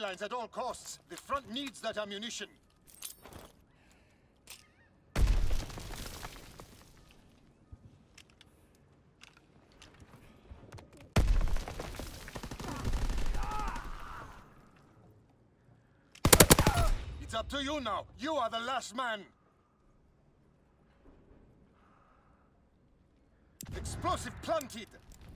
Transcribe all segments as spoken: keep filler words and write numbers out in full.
lines at all costs. The front needs that ammunition. It's up to you now. You are the last man. Explosive planted.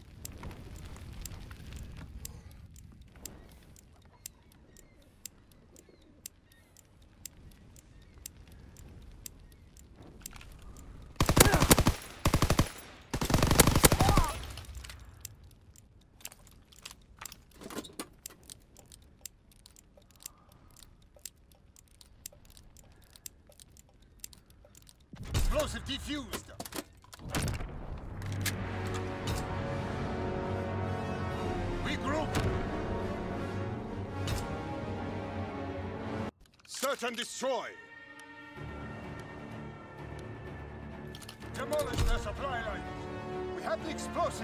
Explosive defused. Regroup. Search and destroy. Demolish their supply lines. We have the explosive.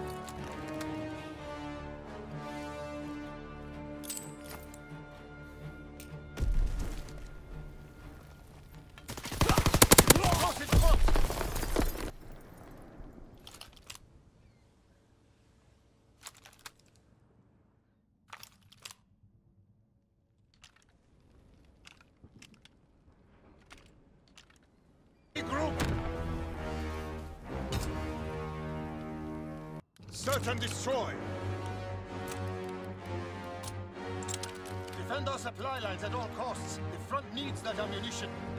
Search and destroy. Defend our supply lines at all costs. The front needs that ammunition.